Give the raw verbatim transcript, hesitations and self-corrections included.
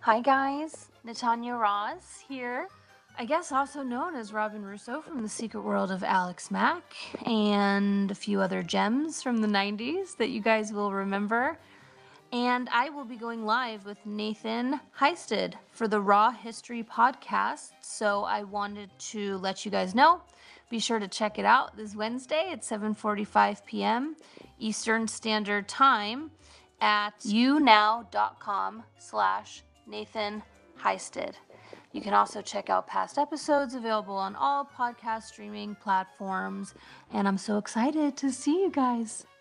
Hi guys, Natanya Ross here. I guess also known as Robin Russo from The Secret World of Alex Mack and a few other gems from the nineties that you guys will remember. And I will be going live with Nathan Histed for the Raw History Podcast. So I wanted to let you guys know. Be sure to check it out this Wednesday at seven forty-five p.m. Eastern Standard Time at younow.com slash Nathan Histed. You can also check out past episodes available on all podcast streaming platforms. And I'm so excited to see you guys.